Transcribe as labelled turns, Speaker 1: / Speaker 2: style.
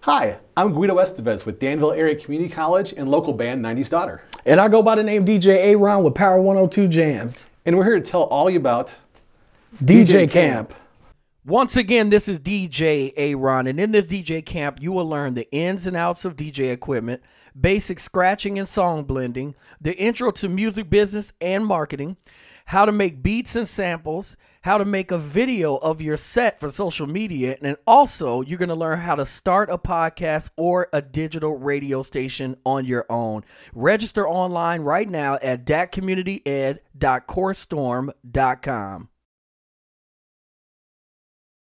Speaker 1: Hi, I'm Guido Estevez with Danville Area Community College and local band 90s Daughter.
Speaker 2: And I go by the name DJ Aaron with Power 102 Jams.
Speaker 1: And we're here to tell all you about
Speaker 2: DJ Camp.
Speaker 3: Once again, this is DJ Aaron, and in this DJ Camp, you will learn the ins and outs of DJ equipment, basic scratching and song blending, the intro to music business and marketing, how to make beats and samples, how to make a video of your set for social media, and also you're going to learn how to start a podcast or a digital radio station on your own. Register online right now at daccommunityed.coursestorm.com.